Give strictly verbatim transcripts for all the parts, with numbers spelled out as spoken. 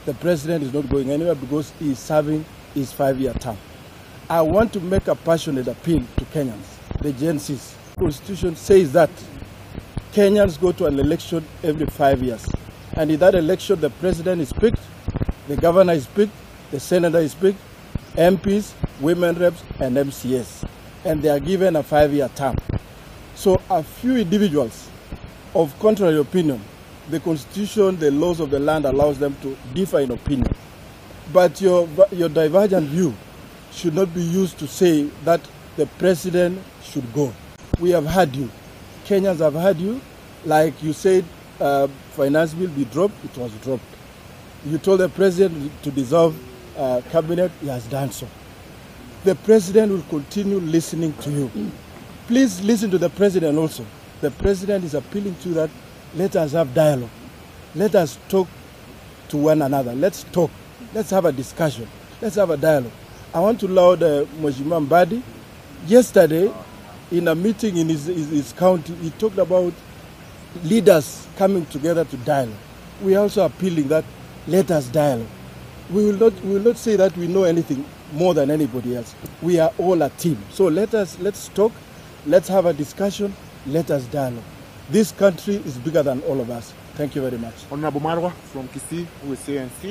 the president is not going anywhere because he is serving his five-year term. I want to make a passionate appeal to Kenyans. The Gen Zs. The Constitution says that Kenyans go to an election every five years. And in that election, the president is picked, the governor is picked, the senator is picked, M Ps, women reps, and M C S. And they are given a five-year term. So a few individuals of contrary opinion, the Constitution, the laws of the land allows them to differ in opinion. But your, your divergent view should not be used to say that the president should go. We have heard you. Kenyans have heard you. Like you said, uh, finance bill be dropped, it was dropped. You told the president to dissolve uh, cabinet, he has done so. The president will continue listening to you. Please listen to the president also. The president is appealing to you that let us have dialogue. Let us talk to one another. Let's talk. Let's have a discussion. Let's have a dialogue. I want to laud uh, Mheshimiwa Mbadi. Yesterday, in a meeting in his, his, his county, he talked about leaders coming together to dialogue. We are also appealing that let us dialogue. We will not, we will not say that we know anything more than anybody else. We are all a team. So let us, let's talk, let's have a discussion, let us dialogue. This country is bigger than all of us. Thank you very much. Honorable Marwa from Kisii, who is A N C.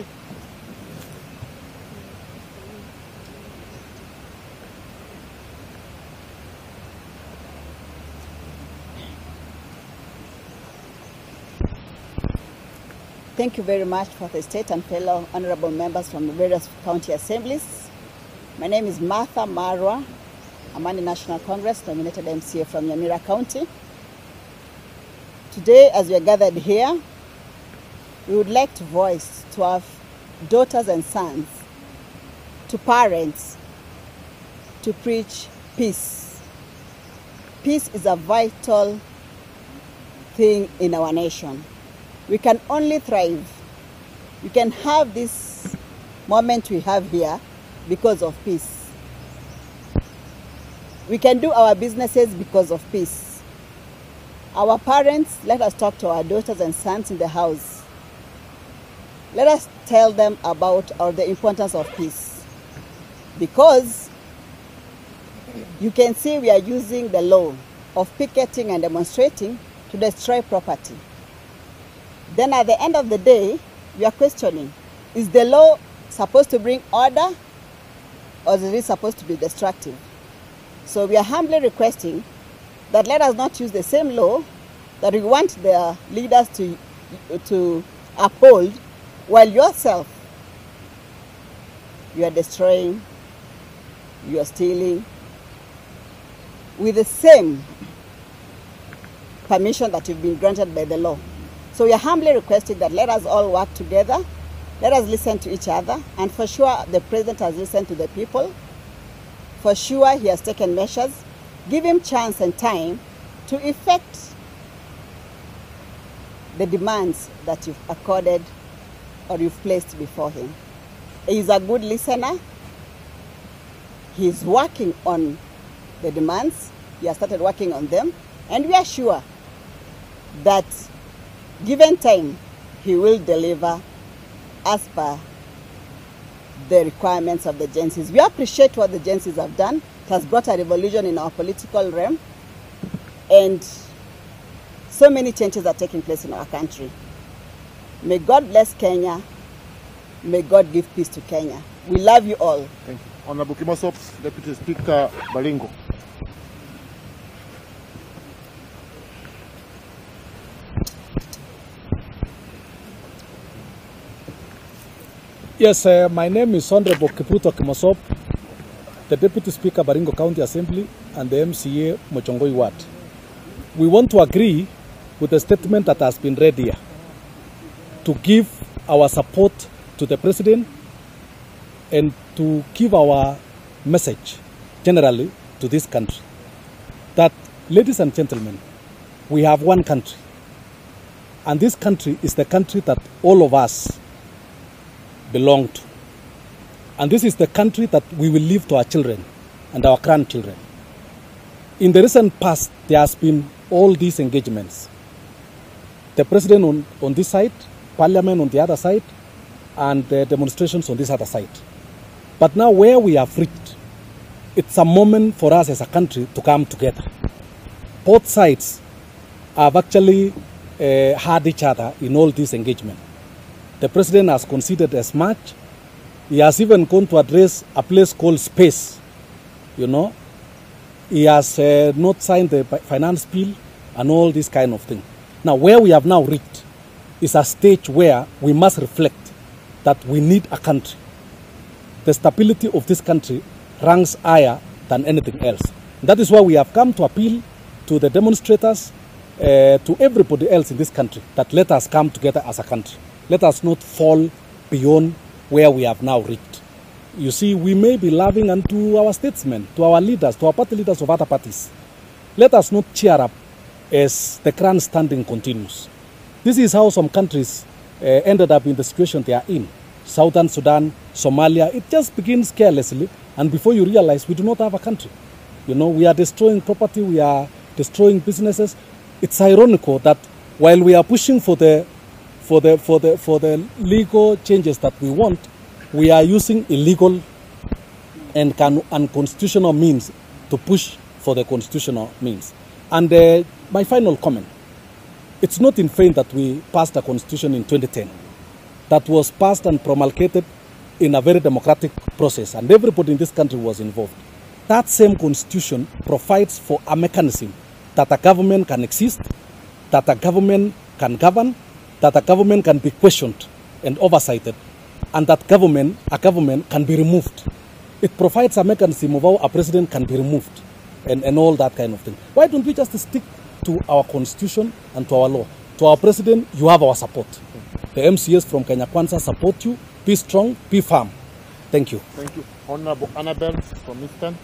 Thank you very much for the state and fellow honorable members from the various county assemblies. My name is Martha Marwa, Amani National Congress, nominated M C A from Nyamira County. Today, as we are gathered here, we would like to voice to our daughters and sons, to parents, to preach peace. Peace is a vital thing in our nation. We can only thrive. We can have this moment we have here because of peace. We can do our businesses because of peace. Our parents, let us talk to our daughters and sons in the house. Let us tell them about or the importance of peace. Because you can see we are using the law of picketing and demonstrating to destroy property. Then at the end of the day, we are questioning, is the law supposed to bring order or is it supposed to be destructive? So we are humbly requesting that let us not use the same law that we want the leaders to, to uphold, while yourself, you are destroying, you are stealing, with the same permission that you've been granted by the law. So we are humbly requesting that let us all work together, let us listen to each other, and for sure the president has listened to the people. For sure he has taken measures. Give him chance and time to effect the demands that you've accorded or you've placed before him. He is a good listener. He is working on the demands. He has started working on them. And we are sure that given time, he will deliver as per the requirements of the Gen Zs. We appreciate what the Gen Zs have done. It has brought a revolution in our political realm. And so many changes are taking place in our country. May God bless Kenya. May God give peace to Kenya. We love you all. Thank you. Honorable Kimosop, Deputy Speaker Baringo. Yes, uh, my name is Honorable Kipruto Kimosop, the Deputy Speaker Baringo County Assembly and the M C A Mochongoi Ward. We want to agree with the statement that has been read here to give our support to the President and to give our message generally to this country that, ladies and gentlemen, we have one country, and this country is the country that all of us belong to. And this is the country that we will leave to our children and our grandchildren. In the recent past, there has been all these engagements. The President on, on this side, Parliament on the other side, and the demonstrations on this other side. But now where we have reached, it's a moment for us as a country to come together. Both sides have actually uh, had each other in all this engagement. The president has conceded as much. He has even gone to address a place called space, you know. He has uh, not signed the finance bill and all this kind of thing. Now, where we have now reached is a stage where we must reflect that we need a country. The stability of this country ranks higher than anything else. That is why we have come to appeal to the demonstrators, uh, to everybody else in this country, that let us come together as a country. Let us not fall beyond where we have now reached. You see, we may be loving unto our statesmen, to our leaders, to our party leaders of other parties. Let us not cheer up as the grandstanding continues. This is how some countries uh, ended up in the situation they are in. Southern Sudan, Somalia, it just begins carelessly, and before you realize, we do not have a country. You know, we are destroying property, we are destroying businesses. It's ironical that while we are pushing for the for the for the for the legal changes that we want, we are using illegal and can, unconstitutional means to push for the constitutional means. And uh, my final comment, it's not in vain that we passed a constitution in twenty ten that was passed and promulgated in a very democratic process, and everybody in this country was involved. That same constitution provides for a mechanism that a government can exist, that a government can govern, that a government can be questioned and oversighted, and that government, a government can be removed. It provides a mechanism of how a president can be removed and, and all that kind of thing. Why don't we just stick to our constitution and to our law? To our president, you have our support. The M C S from Kenya Kwanza support you. Be strong, be firm. Thank you. Thank you. Honorable Annabelle from Eastern.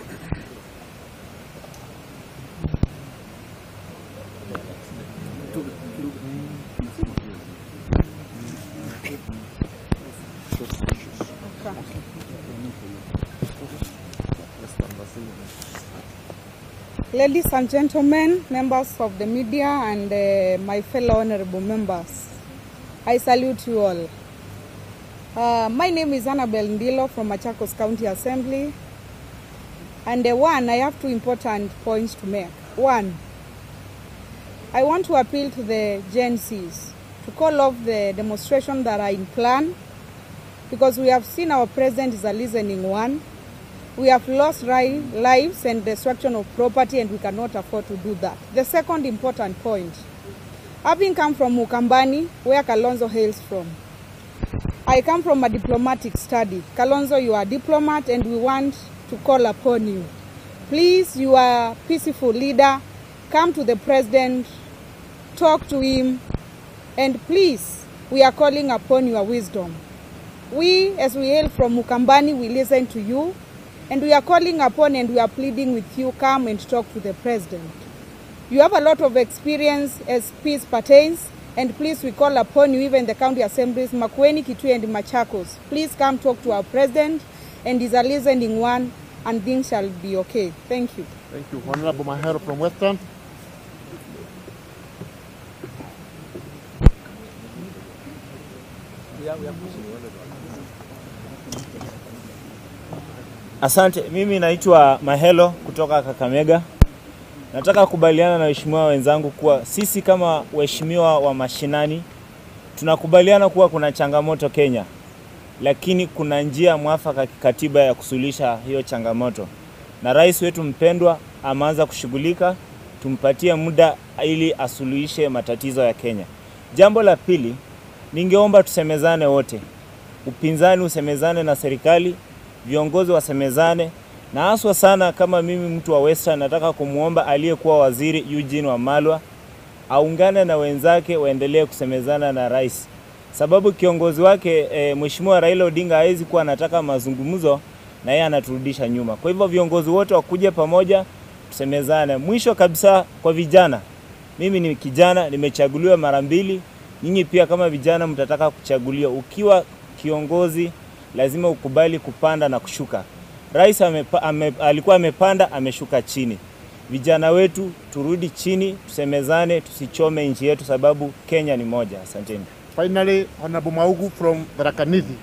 Ladies and gentlemen, members of the media and uh, my fellow honorable members, I salute you all. Uh, my name is Annabelle Ndilo from Machakos County Assembly, and uh, one, I have two important points to make. One, I want to appeal to the Gen Zs to call off the demonstration that are in plan, because we have seen our president is a listening one. We have lost lives and destruction of property, and we cannot afford to do that. The second important point, having come from Mukambani, where Kalonzo hails from, I come from a diplomatic study. Kalonzo, you are a diplomat, and we want to call upon you. Please, you are a peaceful leader. Come to the president, talk to him, and please, we are calling upon your wisdom. We, as we hail from Mukambani, we listen to you. And we are calling upon and we are pleading with you, come and talk to the president. You have a lot of experience as peace pertains, and please, we call upon you, even the county assemblies, Makueni, Kitui, and Machakos. Please come talk to our president, and he's a listening one, and things shall be okay. Thank you. Thank you. Honorable Mahero from Western. Asante, mimi naitwa Mahelo kutoka Kakamega. Nataka kubaliana na waheshimiwa wenzangu kuwa sisi kama waheshimiwa wa mashinani tunakubaliana kuwa kuna changamoto Kenya, lakini kuna njia mwafaka kikatiba ya kusuluhisha hiyo changamoto. Na rais wetu mpendwa ameanza kushughulika, tumpatie muda ili asuluhishe matatizo ya Kenya. Jambo la pili, ningeomba tusemezane wote. Upinzani usemezane na serikali, viongozi wasemezane, na haswa sana kama mimi mtu wa Western nataka kumuomba aliyekuwa waziri Eugene Wamalwa aungane na wenzake waendelee kusemezana na rais. Sababu kiongozi wake e, Mheshimiwa Raila Odinga hawezi kuwa anataka mazungumzo na yeye anaturudisha nyuma. Kwa hivyo viongozi wote wakuje pamoja tusemezane. Mwisho kabisa kwa vijana. Mimi ni kijana, nimechaguliwa mara mbili. Nyinyi pia kama vijana mtataka kuchaguliwa. Ukiwa kiongozi lazima ukubali kupanda na kushuka. Rais amepa, ame, alikuwa amepanda, ameshuka chini. Vijana wetu turudi chini, tusemezane, tusichome nchi yetu sababu Kenya ni moja. Asanteni. Finally, Honorable Maugu from Tharaka Nithi.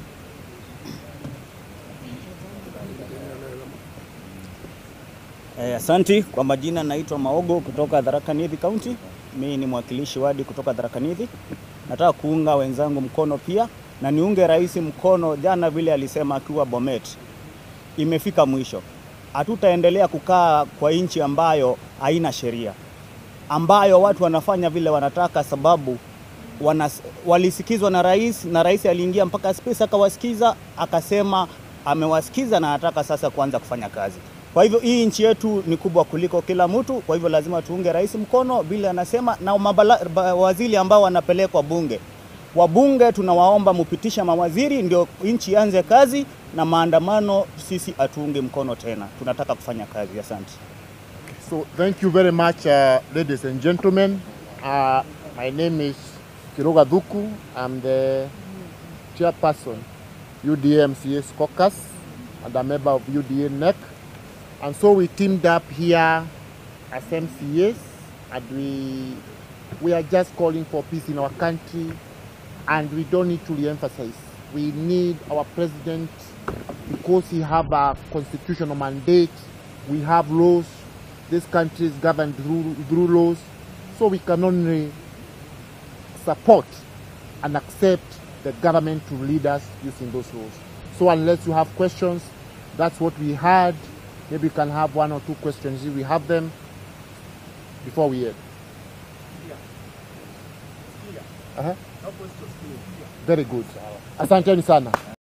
Eh, asanti. Kwa majina naitwa Maogo kutoka Tharaka Nithi County. Mimi ni mwakilishi wadi kutoka Tharaka Nithi. Nataka kuunga wenzangu mkono pia na niunge rais mkono. Jana vile alisema akiwa Bomet, imefika mwisho. Hatutaendelea kukaa kwa nchi ambayo haina sheria, ambayo watu wanafanya vile wanataka, sababu wanas, walisikizwa na rais, na rais aliingia mpaka space akawasikiza, akasema amewasikiza na anataka sasa kuanza kufanya kazi. Kwa hivyo hii nchi yetu ni kubwa kuliko kila mtu, kwa hivyo lazima tuunge rais mkono vile anasema. Na mawaziri ambao wanapelekwa bunge, wabunge tunawaomba mupitisha mawaziri ndio nchi ianze kazi, na maandamano sisi atuunge mkono tena, tunataka kufanya kazi. Asante. So thank you very much, uh, ladies and gentlemen. Uh, my name is Kiroga Dhuku. I'm the chairperson U D A M C A's caucus and a member of U D A N E C. And so we teamed up here as M C As, and we we are just calling for peace in our country, and we don't need to re-emphasize. We need our president, because he have a constitutional mandate. We have laws. This country is governed through, through laws, so we can only support and accept the government to lead us using those laws. So unless you have questions, that's what we had. Maybe we can have one or two questions if we have them before we end. Uh-huh. Very good. Asanteni sana.